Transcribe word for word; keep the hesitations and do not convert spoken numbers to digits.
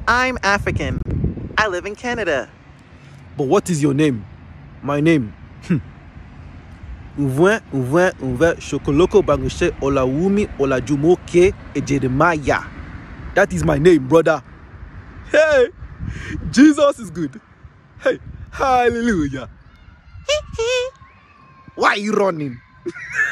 I'm African. I live in Canada. But what is your name? My name. Uwe, uwe, uwe, Shokoloko Bangushe, Olawumi, Olajumoke, Jeremiah. That is my name, brother. Hey, Jesus is good. Hey, hallelujah. Why are you running?